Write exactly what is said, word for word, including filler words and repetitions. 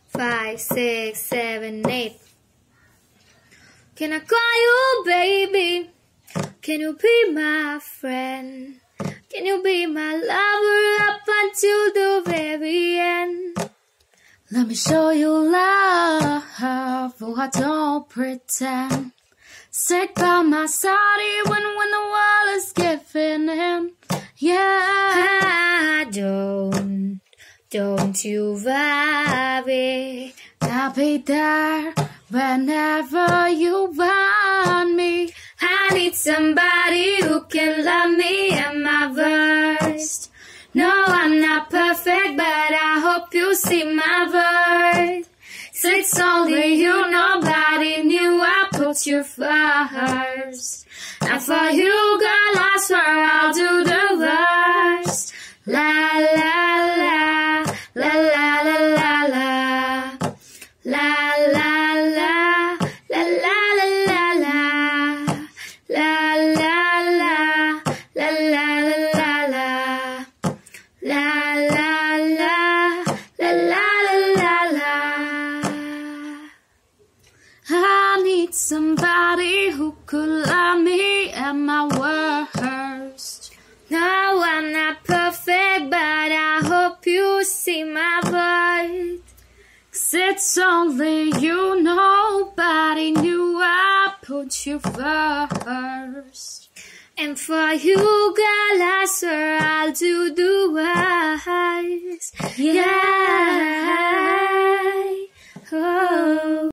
five, six, seven, eight. Can I call you baby? Can you be my friend? Can you be my lover up until the very end? Let me show you love, oh I don't pretend. Stick by my side even when the world is giving in. Yeah, don't, don't you worry. I'll be there whenever you want me. I need somebody who can love me at my worst. No, I'm not perfect, but I hope you see my worth. So it's only you, nobody knew I put you first. And for you, girl, I swear I'll do the worst. La la la, la la la la la, la la la, la la la la la, la la la, la la la la, la la la, la la la la. I need somebody who could love me at my worst. No, I'm not perfect, but I hope you see my worth. 'Cause it's only you, nobody knew I put you first. And for you, girl, I swear I'll do the worst. Yeah. Oh.